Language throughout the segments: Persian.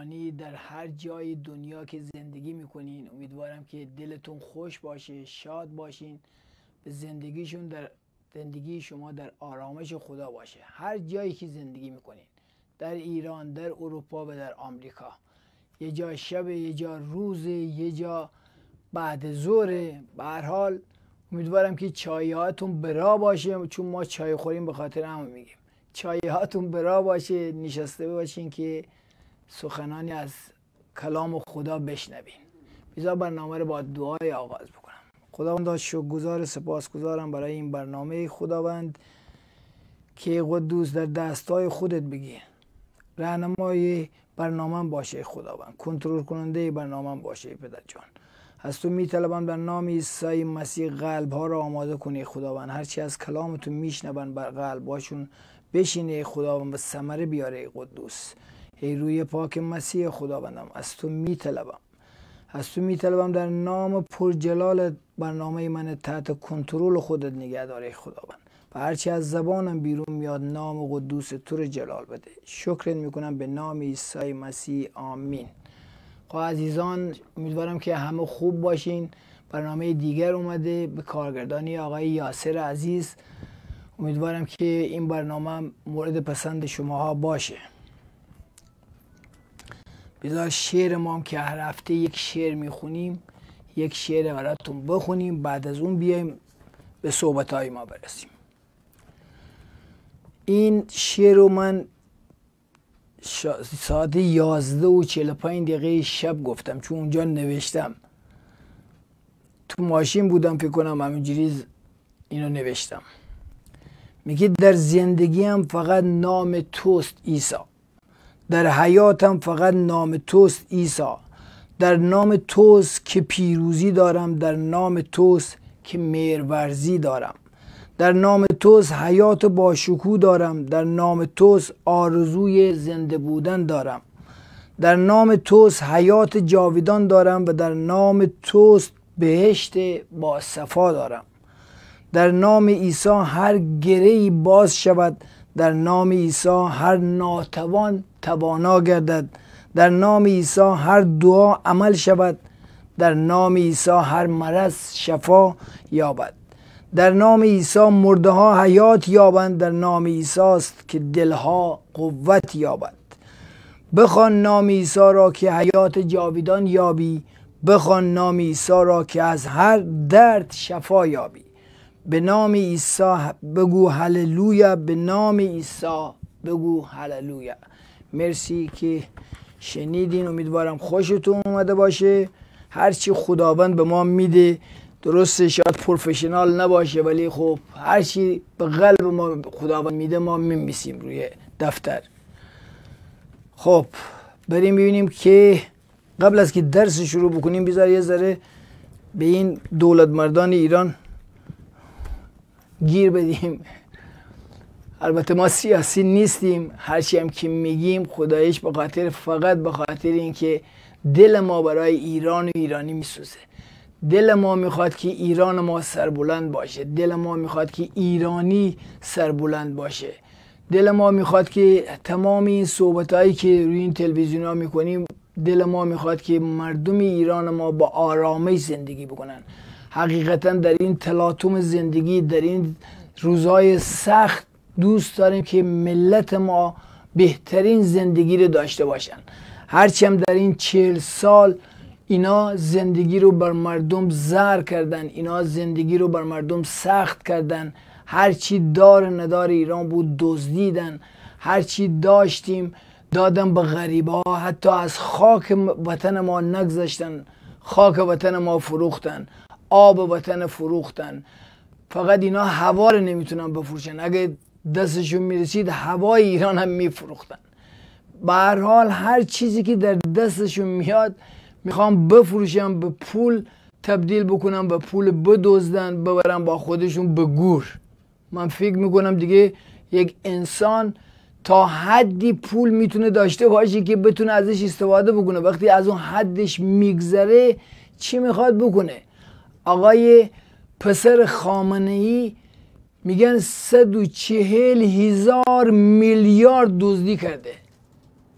ایرانی در هر جای دنیا که زندگی میکنین، امیدوارم که دلتون خوش باشه، شاد باشین، به زندگی شما در آرامش خدا باشه. هر جایی که زندگی میکنین، در ایران، در اروپا و در آمریکا، یه جا شب، یه جا روز، یه جا بعد ظهر، به هر حال امیدوارم که چایهاتون برا باشه، چون ما چای خوریم به خاطر همون میگیم چایهاتون برا باشه، نشسته باشین که سخنانی از کلام خدا بشنوین. بذار برنامه رو با دعای آغاز بکنم. خداوند شکرگزار، سپاسگزارم برای این برنامه خداوند که قدوس در دستای خودت بگیر، راهنمای برنامه باشه خداوند، کنترل کننده برنامه باشه پدر جان. از تو میطلبم در نام عیسی مسیح قلب ها را آماده کنی خداوند، هرچی از کلام تو میشنون بر قلب هاشون بشینه خداوند و ثمره بیاره قدوس. ای روی پاک مسیح خداوندم از تو میطلبم در نام پرجلال برنامه من تحت کنترل خودت نگه داره خداوند، و هرچی از زبانم بیرون میاد نام قدوس تو رو جلال بده. شکرت میکنم به نام عیسی مسیح، آمین. خب عزیزان، امیدوارم که همه خوب باشین. برنامه دیگر اومده به کارگردانی آقای یاسر عزیز. امیدوارم که این برنامه مورد پسند شماها باشه. بذار شعر ما هم که هر هفته یک شعر میخونیم، یک شعر براتون بخونیم، بعد از اون بیایم به صحبتهای ما برسیم. این شعر رو من ساعت 11:45 شب گفتم، چون اونجا نوشتم، تو ماشین بودم فکر کنم همینجوری اینو نوشتم. میگه در زندگیم فقط نام توست عیسی، در حیاتم فقط نام توست عیسی، در نام توست که پیروزی دارم، در نام توست که مهرورزی دارم، در نام توست حیات با شکوه دارم، در نام توست آرزوی زنده بودن دارم، در نام توست حیات جاودان دارم و در نام توست بهشت با صفا دارم. در نام عیسی هر گره‌ای باز شود، در نام عیسی هر ناتوان توانا گردد، در نام عیسی هر دعا عمل شود، در نام عیسی هر مرض شفا یابد، در نام عیسی مرده ها حیات یابند، در نام عیسی است که دلها قوت یابد. بخوان نام عیسی را که حیات جاودان یابی، بخوان نام عیسی را که از هر درد شفا یابی. به نام عیسی بگو هللویا، به نام عیسی بگو هللویا. مرسی که شنیدین، امیدوارم خوشتون اومده باشه. هرچی خداوند به ما میده، درسته شاید پروفشنال نباشه، ولی خب هرچی به قلب ما خداوند میده ما میمیسیم روی دفتر. خب بریم ببینیم که قبل از که درس شروع بکنیم بذار یه ذره به این دولت مردان ایران گیر بدیم. البته ما سیاسی نیستیم، هرچی هم که میگیم خدایش فقط به خاطر اینکه دل ما برای ایران و ایرانی میسوزه. دل ما میخواد که ایران ما سربلند باشه، دل ما میخواد که ایرانی سربلند باشه، دل ما میخواد که تمام این صحبتایی که روی این تلویزیون ها میکنیم، دل ما میخواد که مردم ایران ما با آرامش زندگی بکنن. حقیقتا در این تلاطم زندگی، در این روزهای سخت، دوست داریم که ملت ما بهترین زندگی رو داشته باشن. هرچی هم در این 40 سال اینا زندگی رو بر مردم زر کردن، اینا زندگی رو بر مردم سخت کردن، هرچی دار ندار ایران بود دزدیدن، هرچی داشتیم دادن به غریبا، حتی از خاک وطن ما نگذاشتن، خاک وطن ما فروختن، آب وطن فروختن. فقط اینا هوا رو نمیتونن بفروشن، اگه دستشون میرسید هوای ایران هم میفروختن. به هر حال هر چیزی که در دستشون میاد میخوام بفروشن، به پول تبدیل بکنن، به پول بدزدن، ببرن با خودشون به گور. من فکر میکنم دیگه یک انسان تا حدی پول میتونه داشته باشه که بتونه ازش استفاده بکنه، وقتی از اون حدش میگذره چی میخواد بکنه؟ آقای پسر خامنه‌ای میگن 140,000 میلیارد دزدی کرده.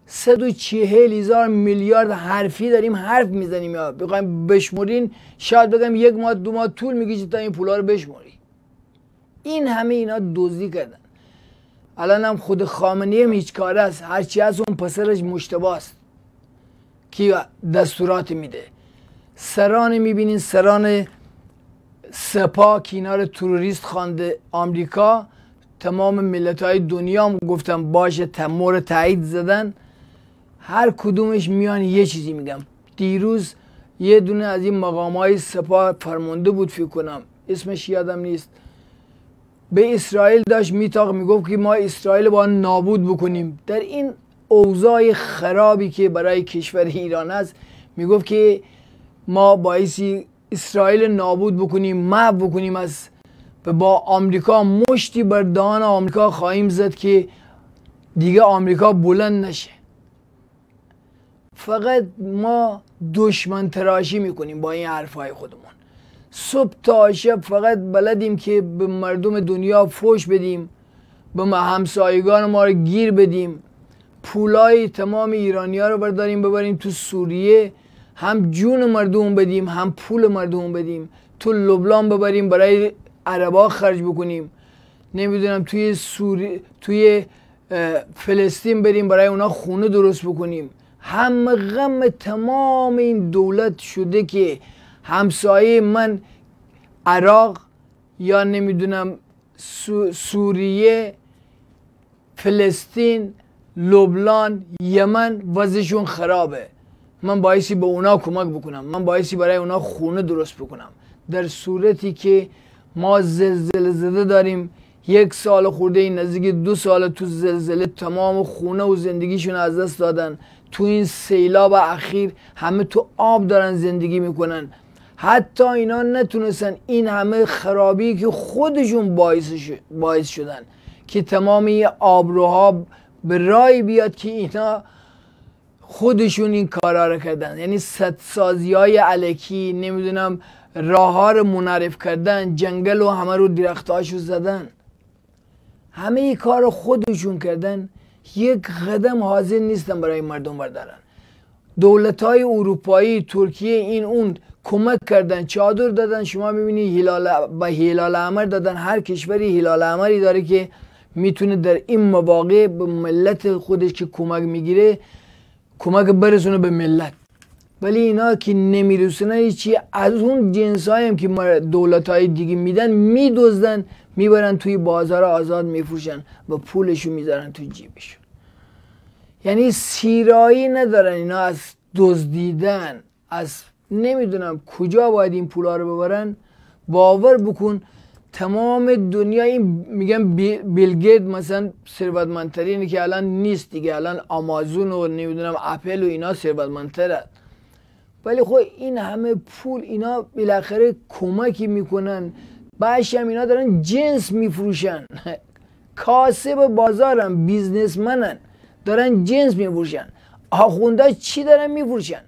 140,000 میلیارد حرفی داریم حرف میزنیم، یا بخوایم بشمرین شاید بگم 1 ماه 2 ماه طول میکشه تا این پولا رو بشمری. این همه اینا دزدی کردن. الان هم خود خامنه‌ای هم هیچ کاره است، هرچی از اون پسرش مجتبی است که دستورات میده. سران میبینین، سران سپاه که اینا رو تروریست خوانده آمریکا، تمام ملت‌های دنیا هم گفتم باشه تمور تایید زدن، هر کدومش میان یه چیزی میگم. دیروز یه دونه از این مقام‌های سپاه فرمانده بود فکر کنم، اسمش یادم نیست، به اسرائیل داشت میتاق میگفت که ما اسرائیل با نابود بکنیم. در این اوضاع خرابی که برای کشور ایران است میگفت که ما باعثی اسرائیل نابود بکنیم، محو بکنیم، از با آمریکا مشتی بر دهان آمریکا خواهیم زد که دیگه آمریکا بلند نشه. فقط ما دشمن تراشی میکنیم با این حرفای خودمون. صبح تا شب فقط بلدیم که به مردم دنیا فوش بدیم، به همسایگان ما رو گیر بدیم، پولای تمام ایرانی ها رو برداریم ببریم تو سوریه، هم جون مردم بدیم هم پول مردم بدیم، تو لبنان ببریم برای عربا خرج بکنیم، نمیدونم توی فلسطین بریم برای اونا خونه درست بکنیم. هم غم تمام این دولت شده که همسایه من عراق یا نمیدونم سوریه، فلسطین، لبنان، یمن وضعشون خرابه، من باعثی به اونا کمک بکنم، من باعثی برای اونا خونه درست بکنم، در صورتی که ما زلزله زده داریم. 1 سال خورده، نزدیک 2 سال تو زلزله تمام خونه و زندگیشون از دست دادن. تو این سیلاب اخیر همه تو آب دارن زندگی میکنن. حتی اینا نتونستن این همه خرابی که خودشون باعث شدن که تمام این آبروها به رای بیاد که اینا خودشون این کارا رو کردن. یعنی سدسازی های علکی، نمیدونم راه ها رو منعرف کردن، جنگل و همه رو درختاشو زدن، همه این کار رو خودشون کردن. 1 قدم حاضر نیستن برای مردم بردارن. دولت های اروپایی، ترکیه، این اون کمک کردن، چادر دادن. شما میبینی هلال احمر دادن. هر کشوری هلال احمری داره که میتونه در این مواقع به ملت خودش که کمک میگیره کمک برسونه به ملت. ولی اینا که نمیرسونه چی، از اون جنس هم که دولت های دیگه میدن میدزدن، میبرن توی بازار آزاد میفروشن و پولشو میذارن توی جیبشون. یعنی سیرایی ندارن اینا از دزدیدن، از نمیدونم کجا باید این پولا رو ببرن. باور بکن تمام دنیا، این میگن بیل گیت مثلا ثروتمندترینه که الان نیست دیگه، الان آمازون و نمیدونم اپل و اینا ثروتمندتره. ولی خب این همه پول اینا بالاخره کمکی میکنن، بعدش هم اینا دارن جنس میفروشن. کاسب بازارن، بیزنسمنن، دارن جنس میفروشن. آخونده چی دارن میفروشن؟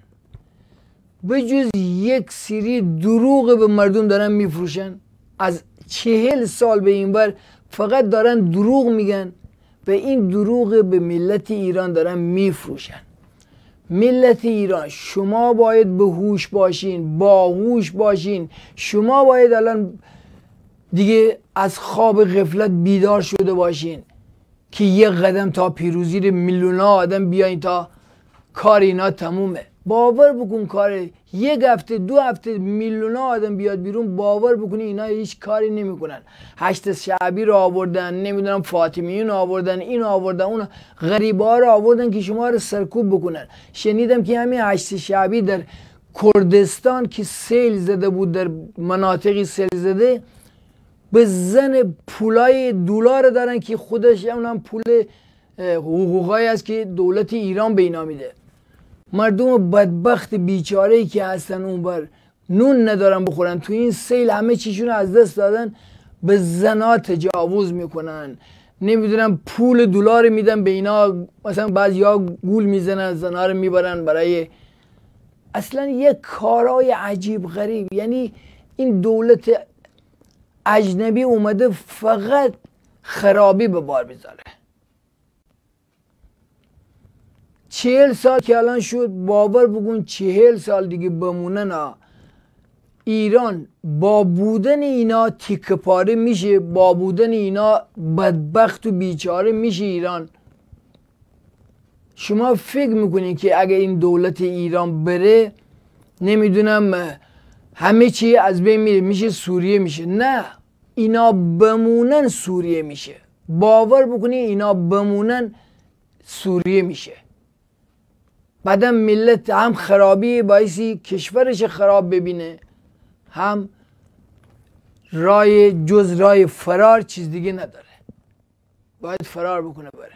به جز 1 سری دروغ به مردم دارن میفروشن. از 40 سال به این بر فقط دارن دروغ میگن و این دروغ به ملت ایران دارن میفروشن. ملت ایران شما باید به هوش باشین، باهوش باشین. شما باید الان دیگه از خواب غفلت بیدار شده باشین که 1 قدم تا پیروزی رو میلیون‌ها آدم بیاین تا کار اینا تمومه. باور بکن کار 1 هفته 2 هفته میلیون‌ها آدم بیاد بیرون، باور بکنی اینا هیچ کاری نمیکنن. 8 شعبی رو آوردن، نمیدونم فاطمیون رو آوردن، اینو آوردن، اون غریبا رو آوردن که شما رو سرکوب بکنن. شنیدم که همین 8 شعبی در کردستان که سیل زده بود، در مناطقی سیل زده، به زن پولای دلار دارن که خودش اونم پول حقوقایی است که دولت ایران به اینا میده. مردم بدبخت بیچاره‌ای که هستن اونور نون ندارن بخورن، تو این سیل همه چیشون از دست دادن، به زنا تجاوز میکنن، نمیدونم پول دلار میدن به اینا، مثلا بعضیا گول میزنن، زنا رو میبرن برای اصلا یک کارهای عجیب غریب. یعنی این دولت اجنبی اومده فقط خرابی به بار بذاره. 40 سال که الان شد، باور بکن 40 سال دیگه بمونه نه، ایران با بودن اینا تیکه پاره میشه، با بودن اینا بدبخت و بیچاره میشه ایران. شما فکر میکنین که اگه این دولت ایران بره نمیدونم همه چی از بین میره، میشه سوریه میشه؟ نه، اینا بمونن سوریه میشه. باور بکنین اینا بمونن سوریه میشه. بعدم ملت هم خرابی باعثی کشورش خراب ببینه، هم رای جز رای فرار چیز دیگه نداره، باید فرار بکنه بره.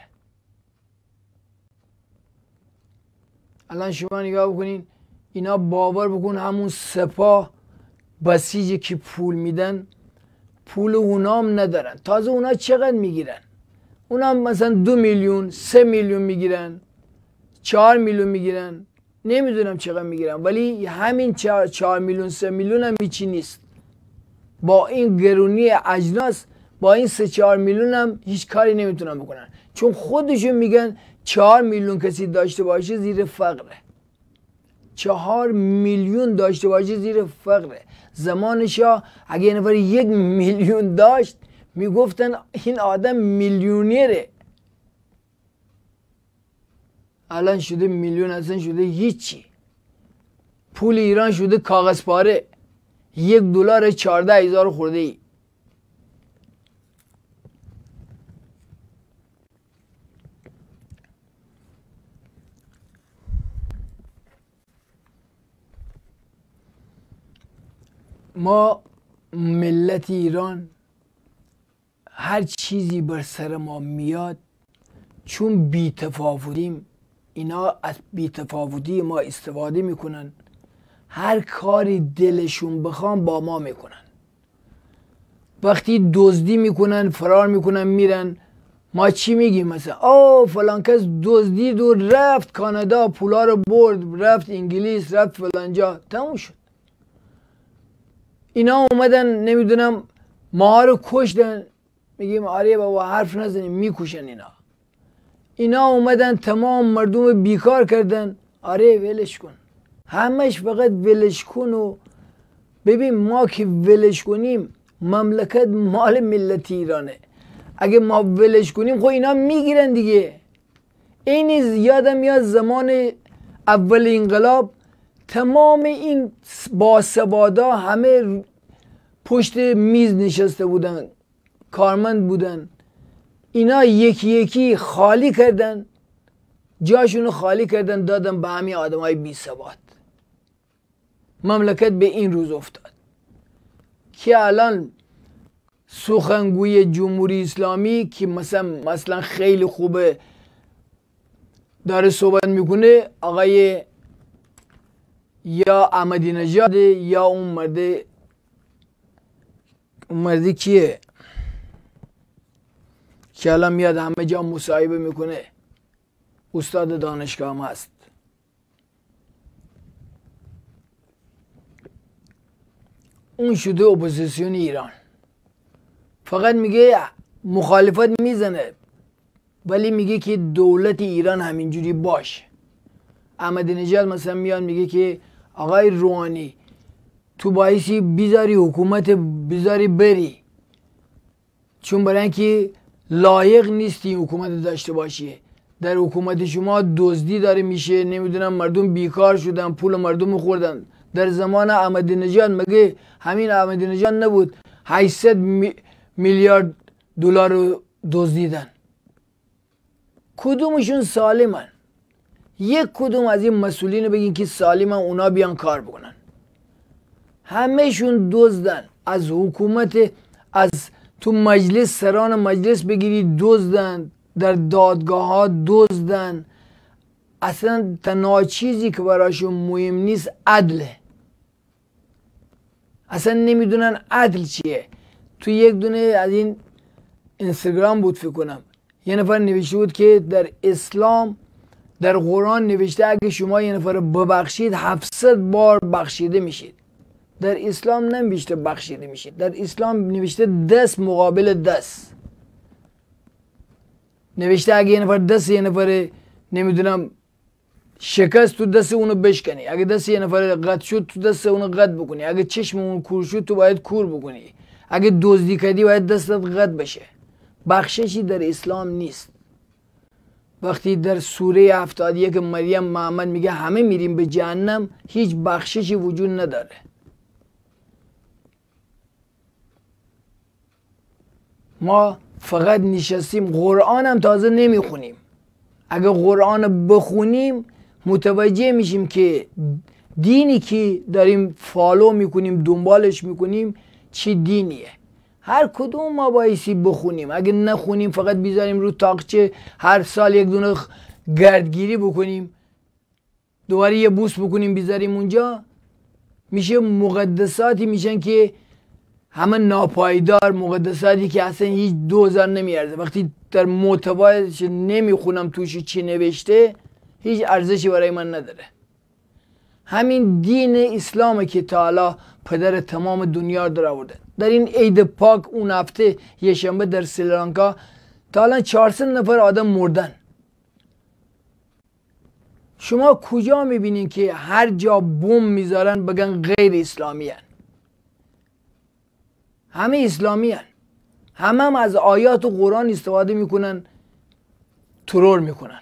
الان شما نگاه بکنین اینا، باور بکن همون سپاه بسیجی که پول میدن، پول اونام ندارن. تازه اونا چقدر میگیرن؟ اونا مثلا 2 میلیون 3 میلیون میگیرن، 4 میلیون میگیرن، نمیدونم چقدر میگیرن، ولی همین 4 میلیون 3 میلیون هم هیچی نیست. با این گرونی اجناس، با این 3-4 میلیون هم هیچ کاری نمیتونن بکنن، چون خودشون میگن 4 میلیون کسی داشته باشه زیر فقره. 4 میلیون داشته باشه زیر فقره. زمان شاه اگه یه نفر 1 میلیون داشت میگفتن این آدم میلیونیره. الان شده میلیون، اصلا شده هیچی. پول ایران شده کاغذ پاره، $1 14,000 خورده ای. ما ملت ایران هر چیزی بر سر ما میاد، چون بی‌تفاوتیم، اینا از بی‌تفاوتی ما استفاده میکنن، هر کاری دلشون بخوام با ما میکنن. وقتی دزدی میکنن فرار میکنن میرن، ما چی میگیم؟ مثلا فلان کس دزدید و رفت کانادا، پولا رو برد، رفت انگلیس، رفت فلان جا، تموم شد. اینا اومدن نمیدونم ما رو کشتن، میگیم آره بابا حرف نزنیم، میکشن اینا. اینا اومدن تمام مردم بیکار کردن، آره ولش کن. همش فقط ولش کن. و ببین ما که ولش کنیم مملکت مال ملت ایرانه، اگه ما ولش کنیم خب اینا میگیرن دیگه. این یادم میاد زمان اول انقلاب تمام این باسوادا همه پشت میز نشسته بودن، کارمند بودن. اینا یکی یکی خالی کردن، جاشونو خالی کردن، دادن به همین آدمای بی سواد. مملکت به این روز افتاد که الان سخنگوی جمهوری اسلامی که مثلا خیلی خوبه داره صحبت میکنه، آقای یا احمدی نژاد یا اون مردی کیه که الان میاد همه جا مصاحبه میکنه، استاد دانشگاه هم هست. اون شده اپوزیسیون ایران، فقط میگه مخالفت میزنه ولی میگه که دولت ایران همینجوری باشه. احمدی نژاد مثلا میاد میگه که آقای روحانی تو بایستی بیزاری حکومت بیزاری بری، چون برای اینکه لایق نیستی حکومت داشته باشی. در حکومت شما دزدی داره میشه، نمیدونم مردم بیکار شدن، پول مردم خوردن. در زمان احمدی نژاد مگه همین احمدی نژاد نبود 800 میلیارد دلار رو دزدیدن؟ کدومشون سالمن؟ یک کدوم از این مسئولین بگین که سالمن اونا بیان کار بکنن. همهشون دزدن. از حکومت، از تو مجلس، سران مجلس بگیری دزدن، در دادگاه ها دزدن. اصلا تنها چیزی که براشون مهم نیست عدله. اصلا نمیدونن عدل چیه. تو یک دونه از این اینستاگرام بود فکر کنم، یه نفر نوشته بود که در اسلام، در قرآن نوشته اگه شما یه نفر ببخشید 700 بار بخشیده میشید. در اسلام ننوشته بخشیده میشید، در اسلام نوشته دست مقابل دست. نوشته اگه یه نفر دست یه نفر نمیدونم شکست تو دست اونو بشکنی، اگه دست یه نفر قطع شد تو دست اونو قطع بکنی، اگه چشم اون کور شد تو باید کور بکنی، اگه دزدی کردی باید دستت قطع بشه. بخششی در اسلام نیست. وقتی در سوره 71 مریم محمد میگه همه میریم به جهنم، هیچ بخششی وجود نداره. ما فقط نشستیم، قرآن هم تازه نمیخونیم. اگه قرآن بخونیم متوجه میشیم که دینی که داریم فالو میکنیم، دنبالش میکنیم، چی دینیه. هر کدوم ما بایستی بخونیم. اگه نخونیم فقط بیزاریم رو تاقچه، هر سال یک دونه گردگیری بکنیم، دوباره یه بوس بکنیم بیزاریم اونجا، میشه مقدساتی میشن که همه ناپایدار، مقدساتی که اصلا هیچ دوزار نمیارزه. وقتی در محتوایش نمیخونم توش چی نوشته، هیچ ارزشی برای من نداره. همین دین اسلامه که تعالی پدر تمام دنیا در آورده. در این عید پاک اون هفته یه شنبه در سریلانکا تا الان 400 نفر آدم مردن. شما کجا میبینین که هر جا بم میذارن بگن غیر اسلامی هن؟ همه اسلامی هن. همه از آیات و قرآن استفاده میکنن، ترور میکنن.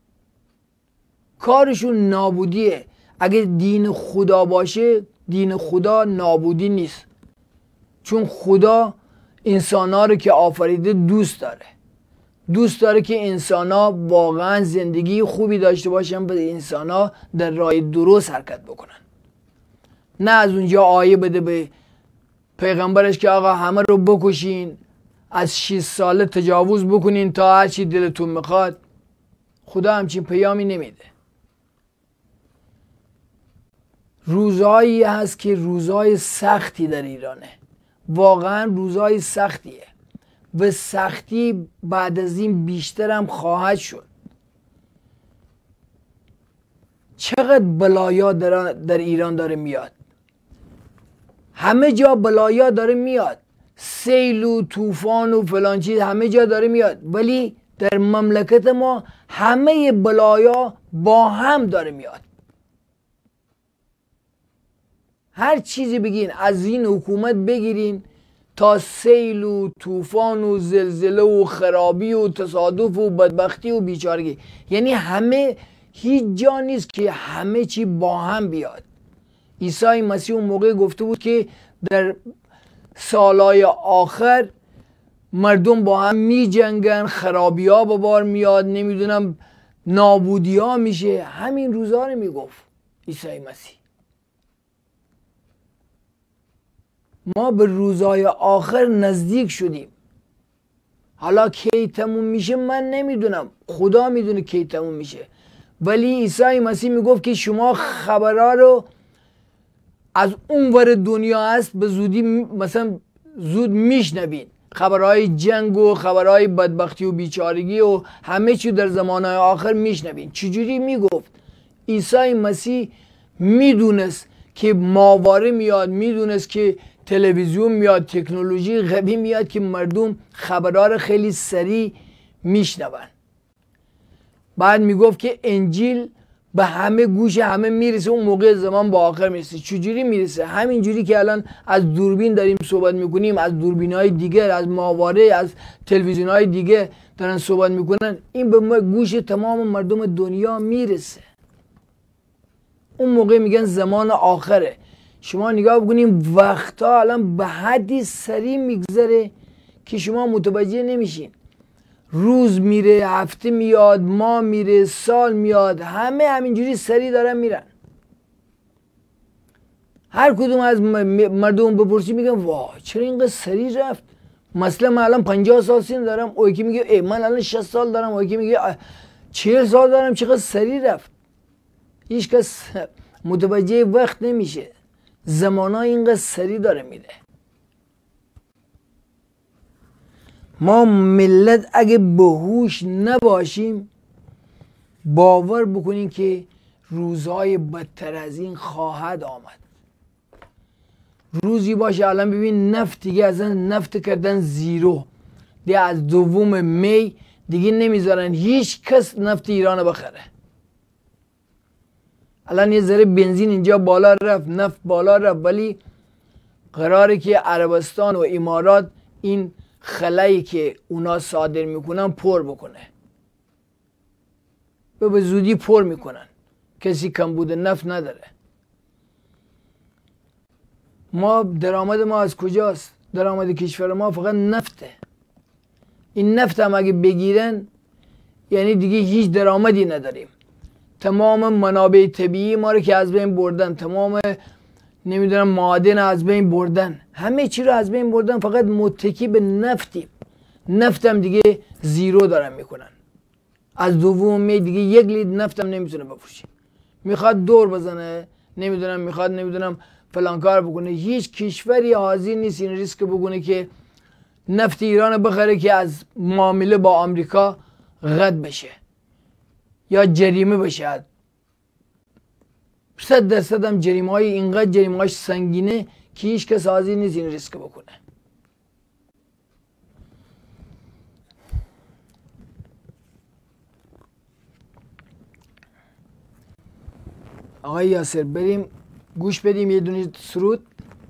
کارشون نابودیه. اگه دین خدا باشه، دین خدا نابودی نیست. چون خدا انسان‌ها رو که آفریده دوست داره. دوست داره که انسان‌ها واقعا زندگی خوبی داشته باشن، به انسان‌ها در راه درست حرکت بکنن. نه از اونجا آیه بده به پیغمبرش که آقا همه رو بکشین، از 6 ساله تجاوز بکنین تا هر چی دلتون میخواد. خدا همچین پیامی نمیده. روزهایی هست که روزهای سختی در ایرانه. واقعا روزهای سختیه و سختی بعد از این بیشتر هم خواهد شد. چقدر بلایا در ایران داره میاد. همه جا بلایا داره میاد، سیل و طوفان و فلان چیز همه جا داره میاد، ولی در مملکت ما همه بلایا با هم داره میاد. هر چیزی بگین، از این حکومت بگیرین تا سیل و طوفان و زلزله و خرابی و تصادف و بدبختی و بیچارگی، یعنی همه، هیچ جا نیست که همه چی با هم بیاد. عیسی مسیح اون موقع گفته بود که در سالهای آخر مردم با هم می جنگن، خرابی ها به بار میاد، نمیدونم نابودی ها میشه. همین روزا رو میگفت عیسی مسیح. ما به روزهای آخر نزدیک شدیم. حالا کی تموم میشه من نمیدونم، خدا میدونه کی تموم میشه. ولی عیسی مسیح میگفت که شما خبرها رو از اون ور دنیا هست به زودی، مثلا زود میشنوین. خبرهای جنگ و خبرهای بدبختی و بیچارگی و همه چی در زمانهای آخر میشنوین. چجوری میگفت؟ عیسی مسیح میدونست که ماواره میاد، میدونست که تلویزیون میاد، تکنولوژی قوی میاد که مردم خبرها رو خیلی سریع میشنون. بعد میگفت که انجیل به همه گوش همه میرسه، اون موقع زمان با آخر میرسه. چجوری میرسه؟ همینجوری که الان از دوربین داریم صحبت میکنیم، از دوربین های دیگر، از ماواره، از تلویزیون های دیگه دارن صحبت میکنن، این به گوش تمام مردم دنیا میرسه. اون موقع میگن زمان آخره. شما نگاه بکنیم وقتا الان به حدی سریع میگذره که شما متوجه نمیشین. روز میره، هفته میاد، ماه میره، سال میاد، همه همینجوری سریع دارن میرن. هر کدوم از مردم بپرسی میگن وای چرا اینقدر سریع رفت. مثلا من الان 50 سال سن دارم، او یکی میگه من الان 60 سال دارم، او یکی میگه 40 سال دارم، چقدر سریع رفت. هیچ کس متوجه وقت نمیشه. زمانا اینقدر سریع داره میره. ما ملت اگه بهوش نباشیم باور بکنین که روزهای بدتر از این خواهد آمد. روزی باشه الان ببین نفت دیگه از نفت کردن زیرو دیگه، از 2 می دیگه نمیذارن هیچ کس نفت ایران بخره. الان یه ذره بنزین اینجا بالا رفت، نفت بالا رفت، ولی قراره که عربستان و امارات این خلایی که اونا صادر میکنن پر بکنه. به زودی پر میکنن. کسی کمبود نفت نداره. درآمد ما از کجاست؟ درآمد کشور ما فقط نفته. این نفت هم اگه بگیرن یعنی دیگه هیچ درآمدی نداریم. تمام منابع طبیعی ما رو که از بین بردن، تمام نمیدونم معادن از بین بردن، همه چی رو از بین بردن، فقط متکی به نفتیم. نفتم دیگه زیرو دارن میکنن. از دوم می دیگه 1 لیتر نفتم نمیتونه بفروشه. میخواد دور بزنه، میخواد فلان کار بکنه. هیچ کشوری حاضر نیست این ریسک بکنه که نفت ایران بخره که از معامله با آمریکا رد بشه یا جریمه بشه. 100% هم جریمه های اینقدر جریمه هاش سنگینه که هیچ کس حاضر نیست این ریسک بکنه. آقای یاسر بریم گوش بدیم یه دونه سرود.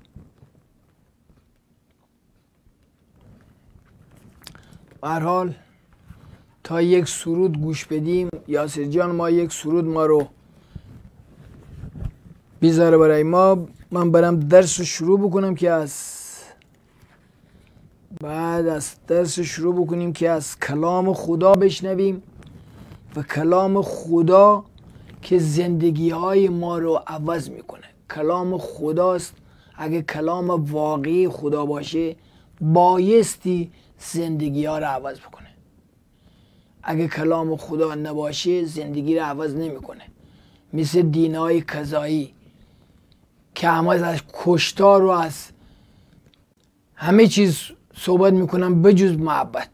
به هر حال تا یک سرود گوش بدیم یاسر جان، ما یک سرود ما رو بیزاره برای ما. من برم درس رو شروع بکنم که بعد از درس شروع بکنیم که از کلام خدا بشنویم و کلام خدا که زندگی های ما رو عوض میکنه. کلام خداست. اگه کلام واقعی خدا باشه بایستی زندگی ها رو عوض بکنه. اگه کلام خدا نباشه زندگی رو عوض نمیکنه. مثل دینای قضایی که همه از کشتار و از همه چیز صحبت میکنن بجز محبت.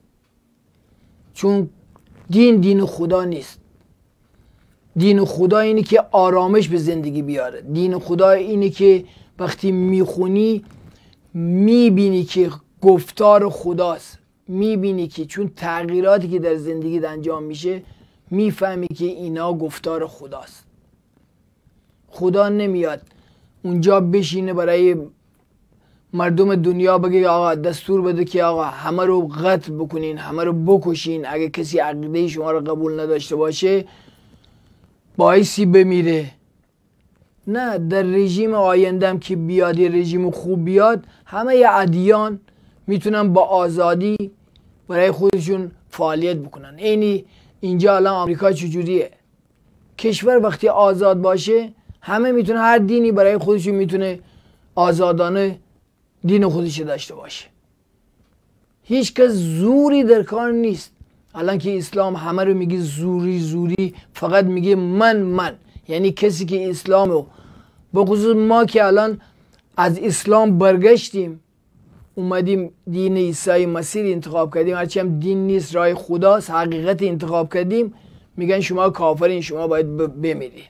چون دین خدا نیست. دین خدا اینه که آرامش به زندگی بیاره. دین خدا اینه که وقتی میخونی میبینی که گفتار خداست. میبینی که چون تغییراتی که در زندگی انجام میشه میفهمی که اینا گفتار خداست. خدا نمیاد اونجا بشینه برای مردم دنیا بگه آقا دستور بده که آقا همه رو قتل بکنین، همه رو بکشین، اگه کسی عقیده شما رو قبول نداشته باشه بایستی بمیره. نه، در رژیم آیندهم که بیاد، یه رژیم خوب بیاد، همه ادیان میتونن با آزادی برای خودشون فعالیت بکنن. اینجا الان آمریکا چجوریه؟ کشور وقتی آزاد باشه همه میتونه هر دینی برای خودشون میتونه آزادانه دین خودش داشته باشه. هیچ کس زوری در کار نیست. الان که اسلام همه رو میگه زوری، فقط میگه من. یعنی کسی که اسلامو، به خصوص ما که الان از اسلام برگشتیم اومدیم دین عیسی مسیح انتخاب کردیم، هرچی هم دین نیست راه خداست، حقیقت انتخاب کردیم، میگن شما کافرین، شما باید بمیرین.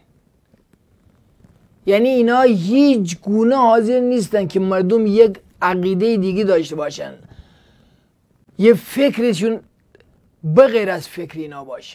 یعنی اینا هیچ گونه حاضر نیستن که مردم یک عقیده دیگه داشته باشن، یه فکرشون بغیر از فکر اینا باشه.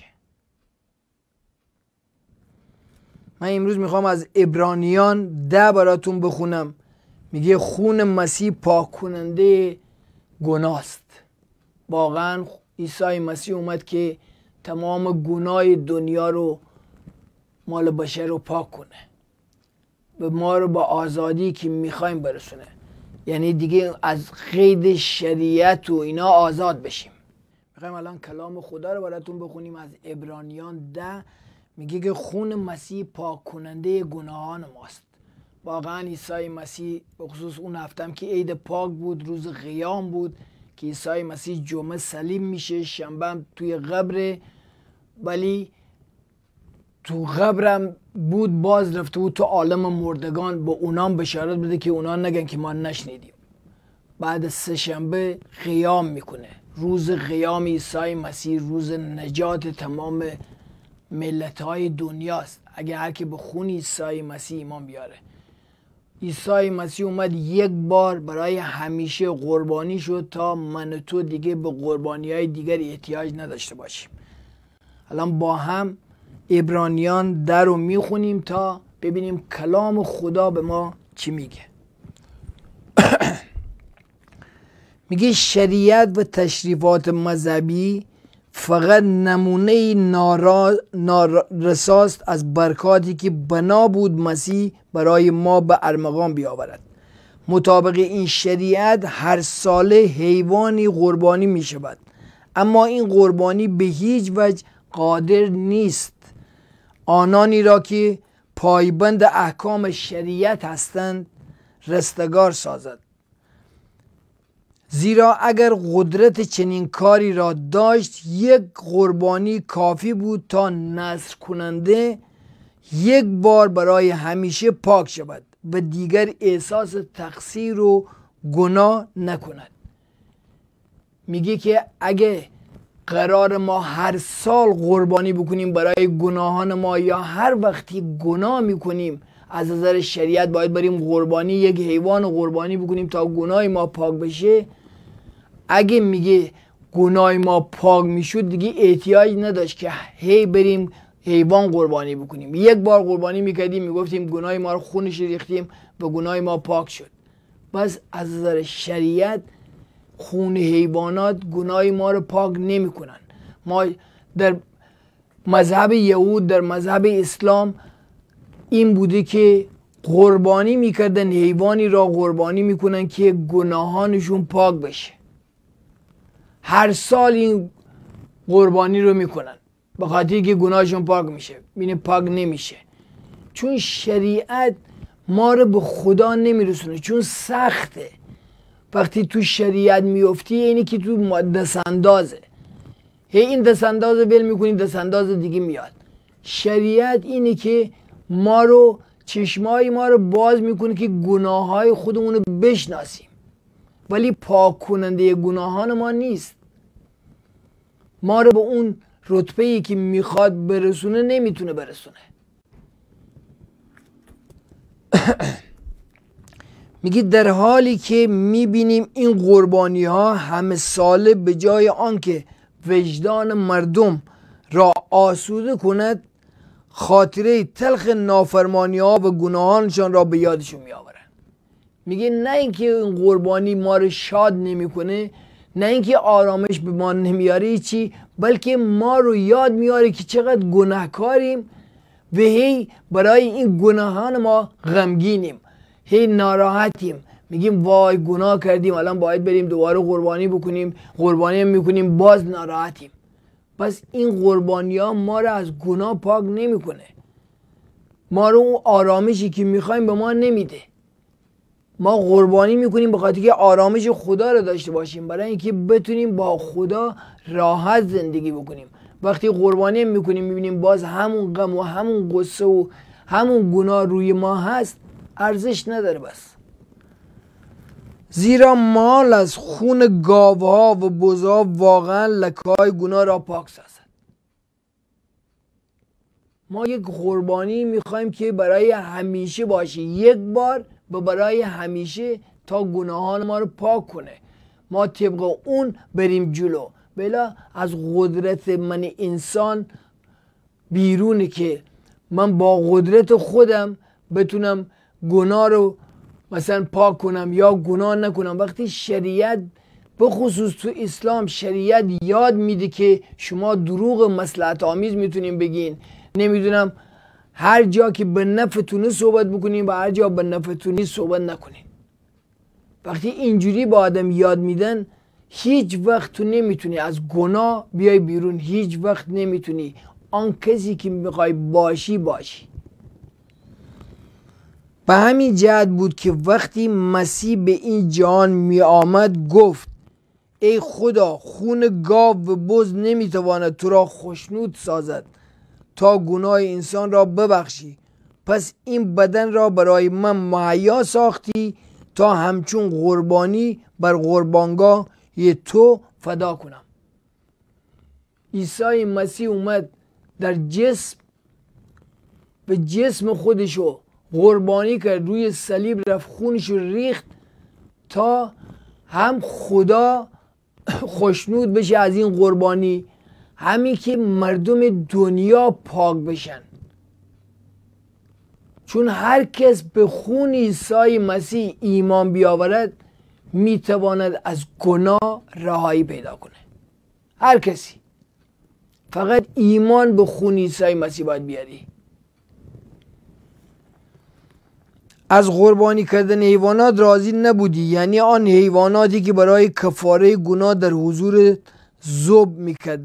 من امروز میخوام از عبرانیان 10 براتون بخونم. میگه خون مسیح پاک کننده گناست. واقعا عیسی مسیح اومد که تمام گناه دنیا رو مال بشر رو پاک کنه و ما رو با آزادی که میخوایم برسونه. یعنی دیگه از قید شریعت و اینا آزاد بشیم. میخوایم الان کلام خدا رو براتون بخونیم از عبرانیان 10. میگه که خون مسیح پاک کننده گناهان ماست. واقعا عیسی مسیح، به خصوص اون هفتم که عید پاک بود، روز قیام بود که عیسی مسیح جمعه صلیب میشه، شنبه هم توی قبر، ولی تو قبرم بود، باز رفته بود تو عالم مردگان، با اونام بشارت بده که اونا نگن که ما نشنیدیم. بعد 3 شنبه قیام میکنه. روز قیام عیسی مسیح روز نجات تمام ملت‌های دنیاست. اگه هر کی به خون عیسی مسیح ایمان بیاره. عیسی مسیح اومد یک بار برای همیشه قربانی شد تا من و تو دیگه به قربانی‌های دیگری احتیاج نداشته باشیم. الان با هم عبرانیان در رو میخونیم تا ببینیم کلام خدا به ما چی میگه. میگه شریعت و تشریفات مذهبی فقط نمونه نارساست از برکاتی که بنا بود مسیح برای ما به ارمغان بیاورد. مطابق این شریعت هر ساله حیوانی قربانی می شود، اما این قربانی به هیچ وجه قادر نیست آنانی را که پایبند احکام شریعت هستند رستگار سازد. زیرا اگر قدرت چنین کاری را داشت، یک قربانی کافی بود تا نصر کننده یک بار برای همیشه پاک شود و دیگر احساس تقصیر و گناه نکند. میگه که اگه قرار ما هر سال قربانی بکنیم برای گناهان ما، یا هر وقتی گناه میکنیم از نظر شریعت باید بریم قربانی یک حیوان قربانی بکنیم تا گناه ما پاک بشه، اگه میگه گناه ما پاک میشد دیگه احتیاج نداشت که هی بریم حیوان قربانی بکنیم. یک بار قربانی میکردیم میگفتیم گناه ما رو خونش ریختیم و گناه ما پاک شد. بس از نظر شریعت خون حیوانات گناه ما رو پاک نمیکنن. ما در مذهب یهود، در مذهب اسلام این بوده که قربانی میکردن، حیوانی را قربانی میکنن که گناهانشون پاک بشه. هر سال این قربانی رو میکنن به خاطر که گناهشون پاک میشه. ببینید پاک نمیشه چون شریعت ما رو به خدا نمیرسونه، چون سخته. وقتی تو شریعت میفتی اینی که تو دستاندازه، هی این دستانداز ول میکنی دستانداز دیگه میاد. شریعت اینی که ما رو، چشمای ما رو باز میکنه که گناههای خودمون رو بشناسیم، ولی پاک کننده گناهان ما نیست. ما رو به اون رتبه‌ای که میخواد برسونه نمیتونه برسونه. میگه در حالی که میبینیم این قربانی ها همه ساله به جای آنکه وجدان مردم را آسوده کند، خاطره تلخ نافرمانی ها و گناهانشان را به یادشون میآورن. میگه نه اینکه این قربانی ما رو شاد نمیکنه، نه اینکه آرامش به ما نمیاره چی، بلکه ما رو یاد میاره که چقدر گناهکاریم و هی برای این گناهان ما غمگینیم، هی ناراحتیم، میگیم وای گناه کردیم الان باید بریم دوباره قربانی بکنیم، قربانی هم میکنیم باز ناراحتیم. پس این قربانی ها ما رو از گناه پاک نمیکنه، ما رو اون آرامشی که میخوایم به ما نمیده. ما قربانی میکنیم به خاطر که آرامش خدا رو داشته باشیم، برای اینکه بتونیم با خدا راحت زندگی بکنیم. وقتی قربانی میکنیم میبینیم باز همون غم و همون غصه و همون گناه روی ما هست، ارزش نداره. بس زیرا مال از خون گاوها و بزها واقعا لکه‌های گناه را پاک سازد. ما یک قربانی میخوایم که برای همیشه باشه، یک بار و برای همیشه، تا گناهان ما رو پاک کنه. ما طبق اون بریم جلو، بلا از قدرت من انسان بیرونه که من با قدرت خودم بتونم گناه رو مثلا پاک کنم یا گناه نکنم. وقتی شریعت، به خصوص تو اسلام، شریعت یاد میده که شما دروغ مصلحت آمیز میتونین بگین، نمیدونم هر جا که به نفعتونه صحبت بکنین و هر جا به نفعتونی صحبت نکنین. وقتی اینجوری با آدم یاد میدن، هیچ وقت تو نمیتونی از گناه بیای بیرون، هیچ وقت نمیتونی آن کسی که میخوای باشی باشی. به همین جهت بود که وقتی مسیح به این جهان می آمد گفت ای خدا، خون گاو و بز نمیتواند تو را خوشنود سازد تا گناه انسان را ببخشی، پس این بدن را برای من مهیا ساختی تا همچون قربانی بر قربانگاه تو فدا کنم. عیسی مسیح اومد در جسم و جسم خودشو قربانی کرد، روی صلیب رفت خونشو ریخت تا هم خدا خوشنود بشه از این قربانی، همین که مردم دنیا پاک بشن، چون هر کس به خون عیسی مسیح ایمان بیاورد میتواند از گناه رهایی پیدا کنه. هر کسی، فقط ایمان به خون عیسی مسیح باید بیاری. از قربانی کردن حیوانات راضی نبودی، یعنی آن حیواناتی که برای کفاره گناه در حضور ذبح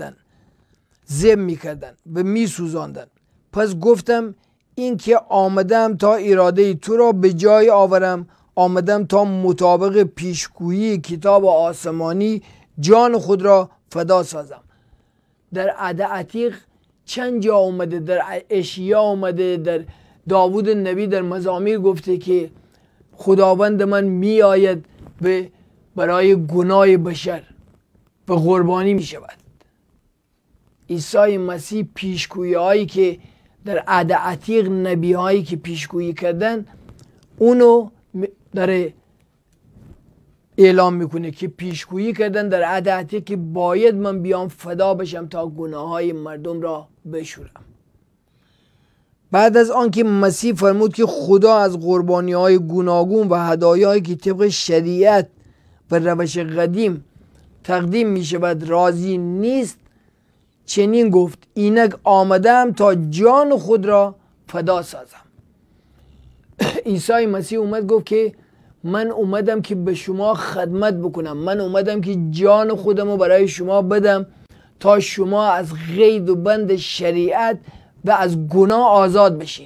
میکردن و میسوزاندن. پس گفتم این که آمدم تا اراده تو را به جای آورم، آمدم تا مطابق پیشگویی کتاب آسمانی جان خود را فدا سازم. در عهد عتیق چند جا اومده، در اشعیا اومده، در داوود نبی در مزامیر گفته که خداوند من می آید برای گناه بشر و قربانی می شود. عیسی مسیح پیشگویی هایی که در عهد عتیق نبی هایی که پیشگویی کردن اونو داره اعلام میکنه که پیشگویی کردن در عهد عتیق که باید من بیام فدا بشم تا گناه های مردم را بشورم. بعد از آنکه مسیح فرمود که خدا از قربانی های گوناگون و هدایایی که طبق شریعت و روش قدیم تقدیم می شود راضی نیست، چنین گفت اینک آمدم تا جان خود را فدا سازم. عیسی مسیح اومد گفت که من اومدم که به شما خدمت بکنم، من اومدم که جان خودم رو برای شما بدم تا شما از قید و بند شریعت و از گناه آزاد بشین.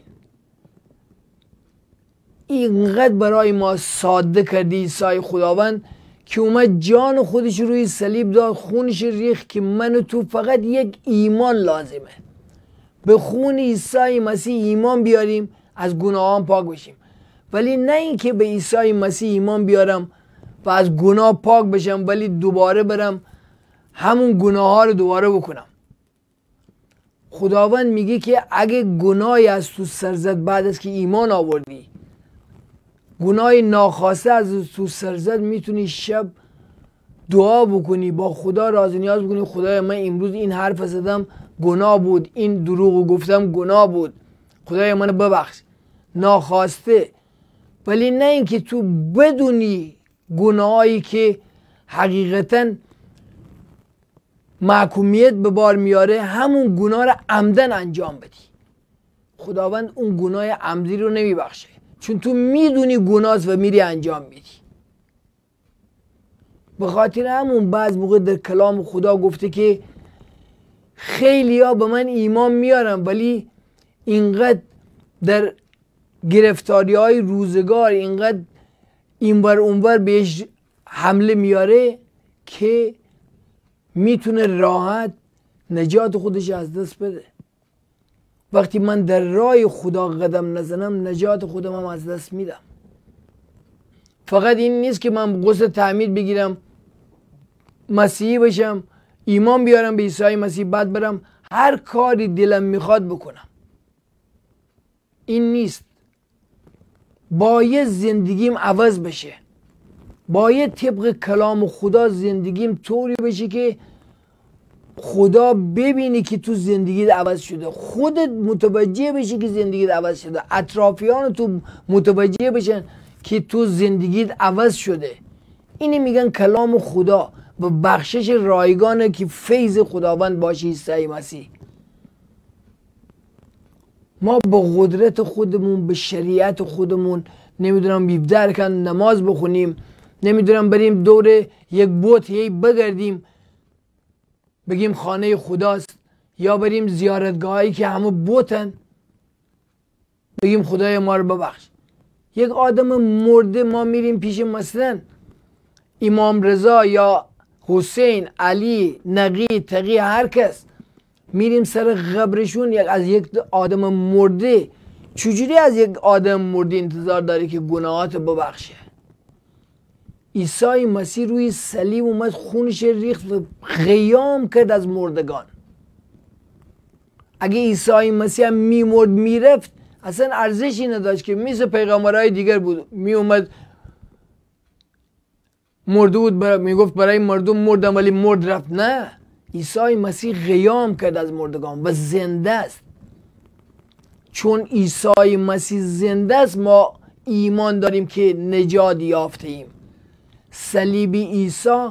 اینقدر برای ما ساده کردی عیسی خداوند که اومد جان خودش روی صلیب داد، خونش ریخت که من و تو فقط یک ایمان لازمه، به خون عیسی مسیح ایمان بیاریم از گناهان پاک بشیم. ولی نه اینکه به عیسی مسیح ایمان بیارم و از گناه پاک بشم ولی دوباره برم همون گناه ها رو دوباره بکنم. خداوند میگه که اگه گناهی از تو سر زد بعد از که ایمان آوردی، گناه ناخواسته از تو سر زد، میتونی شب دعا بکنی، با خدا راز نیاز بکنی. خدایا من امروز این حرف زدم گناه بود، این دروغ گفتم گناه بود، خدایا منو ببخش، ناخواسته. ولی نه اینکه تو بدونی گناهایی که حقیقتا محکومیت به بار میاره همون گناه رو عمدن انجام بدی. خداوند اون گناه عمدی رو نمیبخشه، چون تو میدونی گناه و میری انجام میدی. به خاطر همون بعض موقع در کلام خدا گفته که خیلی ها به من ایمان میارن ولی اینقدر در گرفتاری های روزگار اینقدر اینور اونور بهش حمله میاره که میتونه راحت نجات خودش از دست بده. وقتی من در راه خدا قدم نزنم نجات خودم هم از دست میدم. فقط این نیست که من غسل تعمید بگیرم، مسیحی بشم، ایمان بیارم به عیسی مسیح، بعد برم هر کاری دلم میخواد بکنم. این نیست. باید زندگیم عوض بشه، باید طبق کلام خدا زندگیم طوری بشه که خدا ببینی که تو زندگیت عوض شده، خودت متوجه بشی که زندگیت عوض شده، اطرافیان تو متوجه بشن که تو زندگیت عوض شده. اینی میگن کلام خدا و بخشش رایگانه که فیض خداوند باشه عیسی مسیح. ما با قدرت خودمون، به شریعت خودمون، نمیدونم 17 رکعت نماز بخونیم، نمیدونم بریم دور یک بت بگردیم بگیم خانه خداست، یا بریم زیارتگاهی که همه بتن بگیم خدای ما رو ببخش. یک آدم مرده ما میریم پیش مثلا امام رضا یا حسین، علی، نقی، تقی، هر کس، میریم سر قبرشون. از یک آدم مرده چجوری از یک آدم مرده انتظار داره که گناهات ببخشه؟ عیسی مسیح روی صلیب اومد، خونش ریخت و قیام کرد از مردگان. اگه عیسی مسیح هم میمرد میرفت اصلا ارزشی نداشت، که مثل پیغمبرهای دیگر بود، میومد مرده بود میگفت برای مردم مردم ولی مرد رفت. نه، عیسی مسیح قیام کرد از مردگان و زنده است. چون عیسی مسیح زنده است ما ایمان داریم که نجات یافته ایم. صلیب عیسی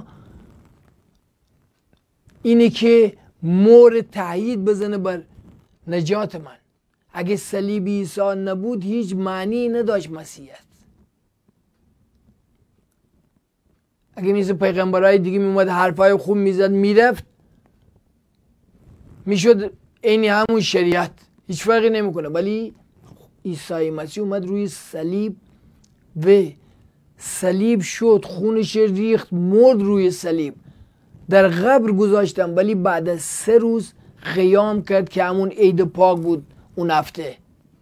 اینه که مهر تأیید بزنه بر نجات من. اگه صلیب عیسی نبود هیچ معنی نداشت مسیحیت. اگه مثل پیغمبرای دیگه میومد حرفای خوب میزد میرفت میشد عین همون شریعت، هیچ فرقی نمیکنه. ولی عیسی مسیح اومد روی صلیب و صلیب شد، خونش ریخت، مرد روی صلیب، در قبر گذاشتم ولی بعد از 3 روز قیام کرد که همون عید پاک بود اون هفته.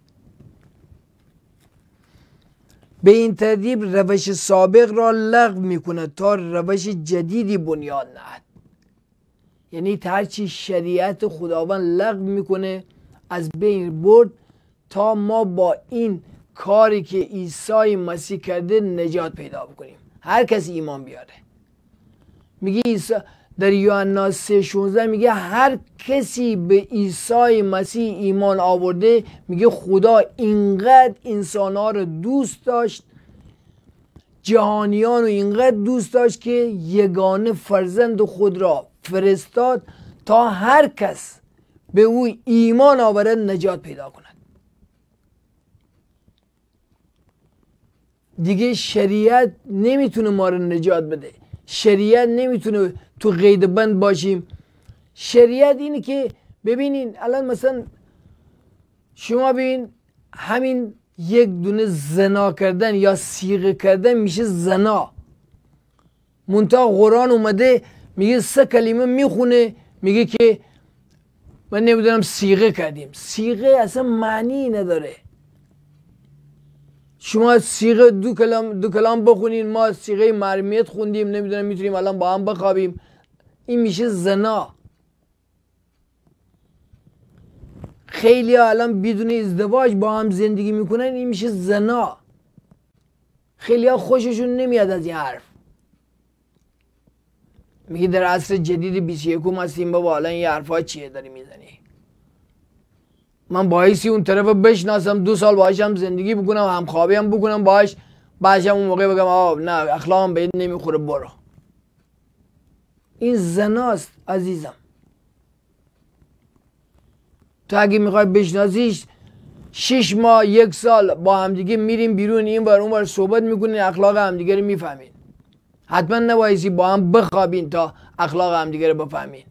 به این ترتیب روش سابق را لغو میکنه تا روش جدیدی بنیاد نهد. یعنی هرچی شریعت خداوند لغو میکنه از بین برد تا ما با این کاری که عیسی مسیح کرده نجات پیدا بکنیم. هر کسی ایمان بیاره. میگه عیسی در یوحنا 3:16 میگه هر کسی به عیسی مسیح ایمان آورده، میگه خدا اینقدر انسانها رو دوست داشت، جهانیان رو اینقدر دوست داشت که یگانه فرزند خود را فرستاد تا هر کس به او ایمان آورد نجات پیدا کند. دیگه شریعت نمیتونه ما رو نجات بده. شریعت نمیتونه تو قید بند باشیم. شریعت اینه که ببینین الان مثلا شما ببین همین یک دونه زنا کردن یا صیغه کردن میشه زنا. منتها قرآن اومده میگه 3 کلمه میخونه میگه که من نمیدونم صیغه کردیم. صیغه اصلا معنی نداره. شما صیغه دو کلام بخونین، ما صیغه مرمیت خوندیم، نمیدونم میتونیم الان با هم بخوابیم، این میشه زنا. خیلی الان بدون ازدواج با هم زندگی میکنن، این میشه زنا. خیلی ها خوششون نمیاد از این حرف. میگه در عصر جدید 21 هستیم بابا، الان این حرفا چیه داری میزنی؟ من باعثی اون طرف بشناسم، 2 سال باهاش هم زندگی بکنم، همخوابی هم بکنم باهاش، بعدش هم اون موقع بگم نه اخلاقم بهت نمیخوره برو. این زناست عزیزم. تو اگه میخوای بشناسیش 6 ماه 1 سال با همدیگه میریم بیرون، این بار اون بار صحبت میکنین، اخلاق همدیگه رو میفهمین. حتما نبایستی با هم بخوابین تا اخلاق همدیگه رو بفهمین.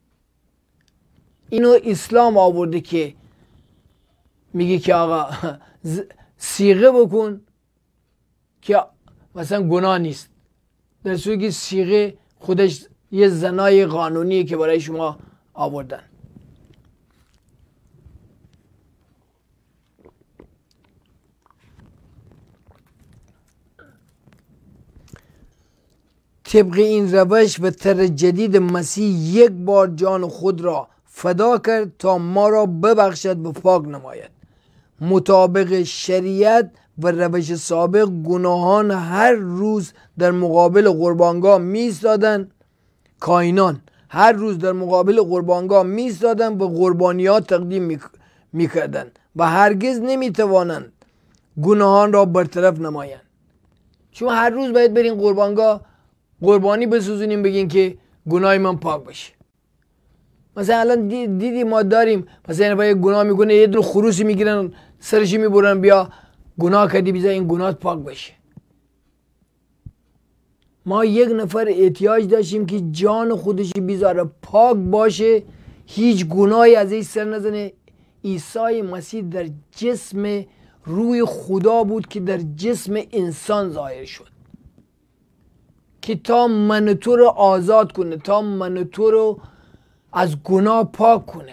اینو اسلام آورده که میگه که آقا صیغه بکن که مثلا گناه نیست، در صورتی که صیغه خودش یه زنای قانونیه که برای شما آوردن. طبق این روش و طرح جدید مسیح یک بار جان خود را فدا کرد تا ما را ببخشد و پاک نماید. مطابق شریعت و روش سابق گناهان هر روز در مقابل قربانگاه می ایستادند. کاهنان هر روز در مقابل قربانگاه می ایستادند و قربانیات تقدیم می کردند و هرگز نمی توانند گناهان را برطرف نمایند. چون هر روز باید برین قربانگاه قربانی بسوزونیم بگین که گناه من پاک بشه. مثلا الان دیدی ما داریم مثلا باید گناه میکنه یه دل خروسی میگیرن سرشی میبرن بیا گناه کردی بیزا این گناه پاک بشه. ما یک نفر احتیاج داشتیم که جان خودش بیزاره پاک باشه، هیچ گناهی از این سر نزنه. عیسی مسیح در جسم روی خدا بود که در جسم انسان ظاهر شد که تا من تو رو آزاد کنه، تا من تو رو از گناه پاک کنه.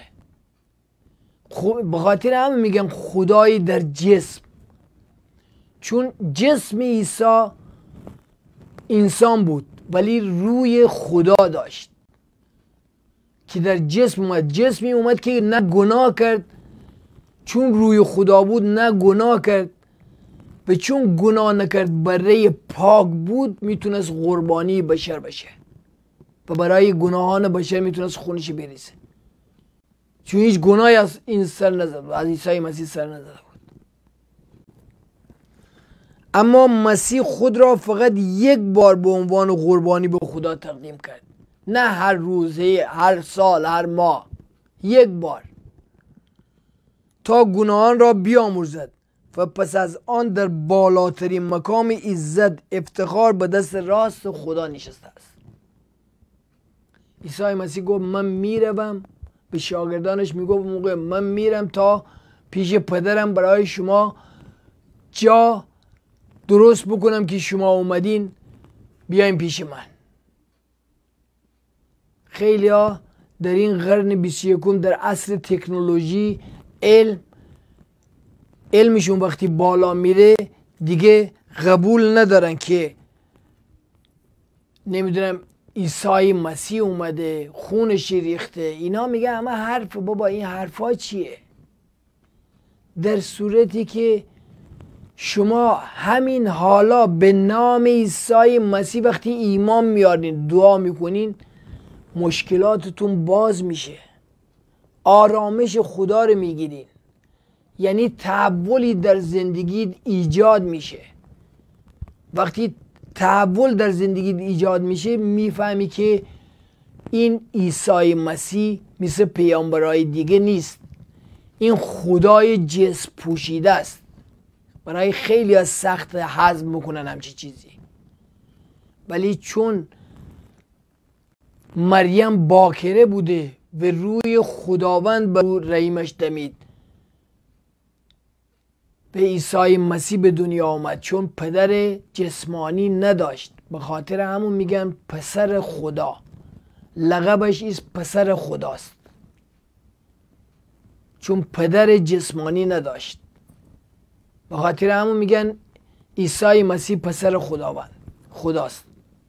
به خاطر همه میگم خدای در جسم، چون جسم عیسی انسان بود ولی روی خدا داشت که در جسم اومد. جسمی اومد که نه گناه کرد، چون روی خدا بود نه گناه کرد، و چون گناه نکرد برای پاک بود میتونست قربانی بشر بشه. و برای گناهان بشر میتونست خونش بریزه، چون هیچ گناهی از این سر نزد، از عیسی مسیح سر نزده بود. اما مسیح خود را فقط یک بار به عنوان قربانی به خدا تقدیم کرد، نه هر روزه، هر سال، هر ماه، یک بار، تا گناهان را بیامرزد و پس از آن در بالاترین مقام عزت افتخار به دست راست خدا نشسته است. عیسی مسیح گفت من میروم، به شاگردانش میگفت موقع من میرم تا پیش پدرم برای شما جا درست بکنم که شما اومدین بیاین پیش من. خیلی ها در این قرن 21 در عصر تکنولوژی علمشون وقتی بالا میره دیگه قبول ندارن که نمیدونم عیسی مسیح اومده خونش ریخته. اینا میگه اما حرف، بابا این حرفا چیه؟ در صورتی که شما همین حالا به نام عیسی مسیح وقتی ایمان میارین دعا میکنین مشکلاتتون باز میشه، آرامش خدا رو میگیرین، یعنی تحولی در زندگی ایجاد میشه. وقتی تحول در زندگی ایجاد میشه میفهمی که این عیسی مسیح مثل پیامبرای دیگه نیست، این خدای جسم پوشیده است. برای خیلی از سخت هضم میکنن همچی چیزی، ولی چون مریم باکره بوده و روی خداوند بر رحمش دمید، به عیسی مسیح به دنیا آمد. چون پدر جسمانی نداشت، به خاطر همون میگن پسر خدا، لقبش است پسر خداست، چون پدر جسمانی نداشت. به خاطر همون میگن عیسی مسیح پسر خداست،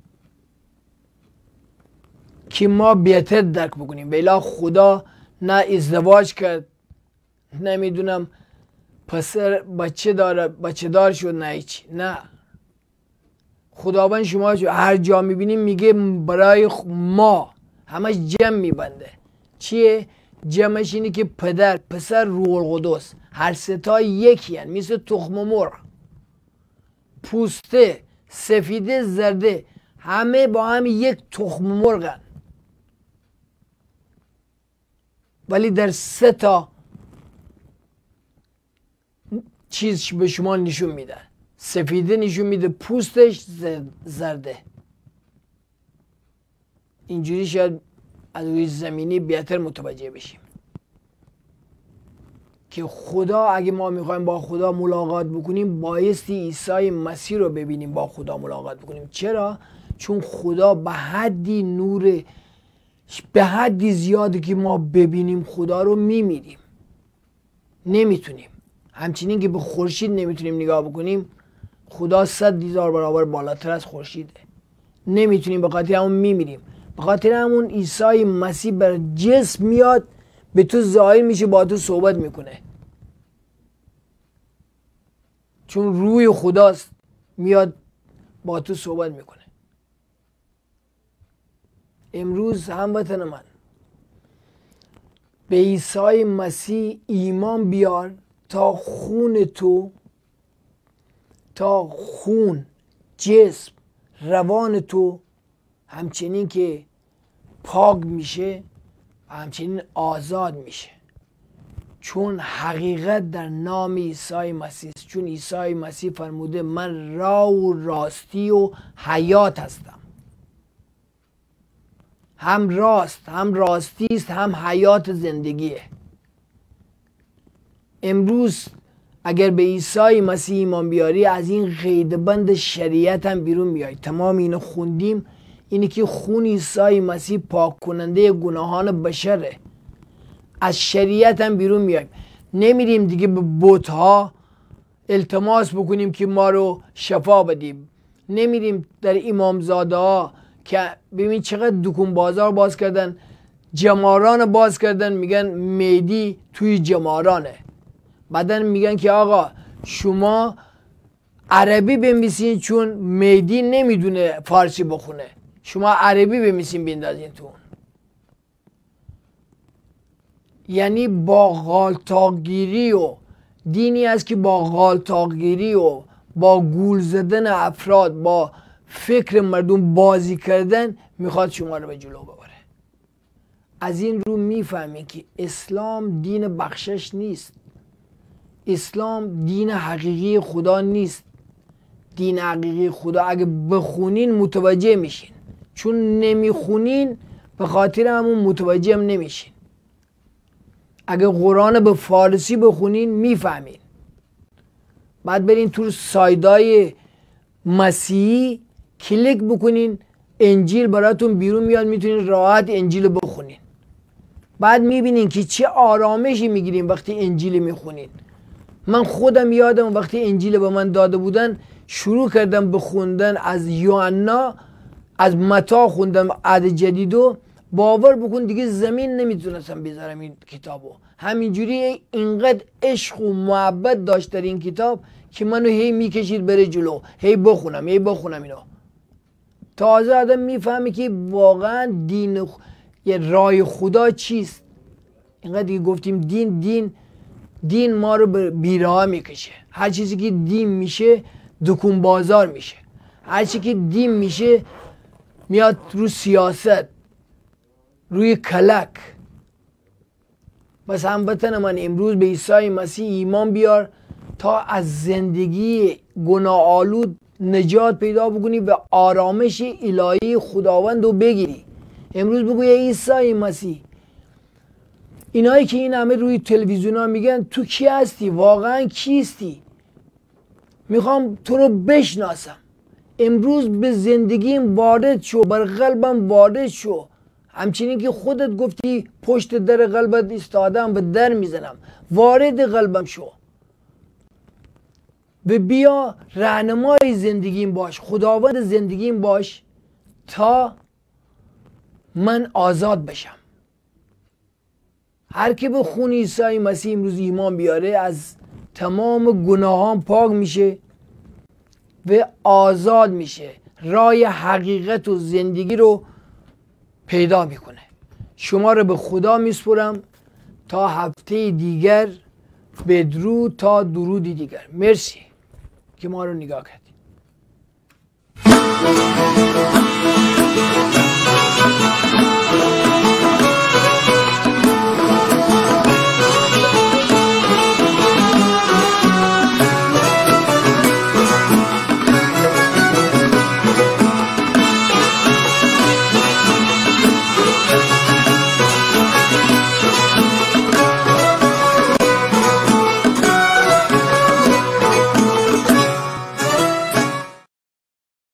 که ما بهتر درک بکنیم. بلا خدا نه ازدواج کرد، نمیدونم پسر بچه دار شد، نه هیچ، نه. خداوند شما هر جا میبینیم میگه برای ما همش جمع میبنده. چیه؟ جمعش اینه که پدر، پسر، روح القدس هر ستا یکی هن، مثل تخم مرغ، پوسته، سفیده، زرده، همه با هم یک تخم مرغن، ولی در سه تا چیز به شما نشون میده. سفیده نشون میده، پوستش، زرده. اینجوری شاید از روی زمینی بهتر متوجه بشیم که خدا، اگه ما میخوایم با خدا ملاقات بکنیم بایستی عیسی مسیح رو ببینیم، با خدا ملاقات بکنیم. چرا؟ چون خدا به حدی نور، به حدی زیاده که ما ببینیم خدا رو میمیریم، نمیتونیم. همچنین که به خورشید نمیتونیم نگاه بکنیم، خدا 100,000 برابر بالاتر از خورشیده، نمیتونیم، به خاطر همون میمیریم. به خاطر همون عیسی مسیح بر جسم میاد، به تو ظاهر میشه، با تو صحبت میکنه، چون روی خداست، میاد با تو صحبت میکنه. امروز هموطن من، به عیسی مسیح ایمان بیار تا خون تو، تا خون، جسم، روان تو همچنین که پاک میشه و همچنین آزاد میشه. چون حقیقت در نام عیسی مسیح است. چون عیسی مسیح فرموده من راه و راستی و حیات هستم. هم راست، هم راستی است، هم حیات زندگیه. امروز اگر به عیسی مسیح ایمان بیاری، از این قیدبند شریعت هم بیرون میای. تمام اینو خوندیم، اینه که خون عیسی مسیح پاک کننده گناهان بشره. از شریعت هم بیرون میایم، نمیریم دیگه به بت‌ها التماس بکنیم که ما رو شفا بدیم. نمیریم در امامزاده ها که ببین چقدر دکون بازار باز کردن، جماران باز کردن، میگن مهدی توی جمارانه. بعدن میگن که آقا شما عربی بنویسین چون مهدی نمیدونه فارسی بخونه. شما عربی بمیسین بیندازین تو اون. یعنی با غالطاقگیری و دینی است که با غالطاقگیری و با گول زدن افراد، با فکر مردم بازی کردن میخواد شما رو به جلو ببره. از این رو میفهمین که اسلام دین بخشش نیست. اسلام دین حقیقی خدا نیست. دین حقیقی خدا اگه بخونین متوجه میشین، چون نمیخونین به خاطر همون متوجه هم نمیشین. اگه قرآن به فارسی بخونین میفهمین. بعد برین تو سایدای مسیحی کلیک بکنین، انجیل براتون بیرون میاد، میتونین راحت انجیل بخونین. بعد میبینین که چه آرامشی میگیرین وقتی انجیل میخونین. من خودم یادم وقتی انجیل به من داده بودن شروع کردم به خوندن از یوحنا، از متی خوندم عهد جدیدو، باور بکن دیگه زمین نمیتونستم بذارم این کتابو. همینجوری اینقدر عشق و محبت داشت در این کتاب که منو هی میکشید بره جلو، هی بخونم اینو. تازه آدم میفهمه که واقعا دین یه رای خدا چیست. اینقدر دیگه گفتیم دین ما رو به بیراه میکشه. هر چیزی که دین میشه دکون بازار میشه. هر چیزی که دین میشه میاد رو سیاست، روی کلک. بس هموطن من امروز به عیسی مسیح ایمان بیار تا از زندگی گناه آلود نجات پیدا بکنی و آرامش الهی خداوند رو بگیری. امروز بگو ای عیسی مسیح، اینایی که این همه روی تلویزیون ها میگن تو کی هستی؟ واقعا کیستی؟ میخوام تو رو بشناسم. امروز به زندگیم وارد شو، بر قلبم وارد شو. همچنین که خودت گفتی پشت در قلبت ایستادم و در میزنم، وارد قلبم شو و بیا راهنمای زندگیم باش، خداوند زندگیم باش تا من آزاد بشم. هر که به خون عیسی مسیح امروز ایمان بیاره از تمام گناهان پاک میشه و آزاد میشه، راه حقیقت و زندگی رو پیدا میکنه. شما رو به خدا میسپرم تا هفته دیگر، بدرود تا درودی دیگر. مرسی که ما رو نگاه کردید.